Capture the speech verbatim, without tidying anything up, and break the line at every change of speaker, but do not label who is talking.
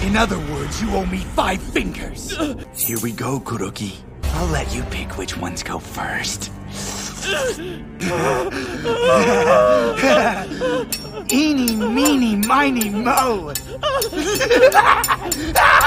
In other words, you owe me five fingers. Here we go, Kuroki. I'll let you pick which ones go first. Eeny, meeny, miny, mo.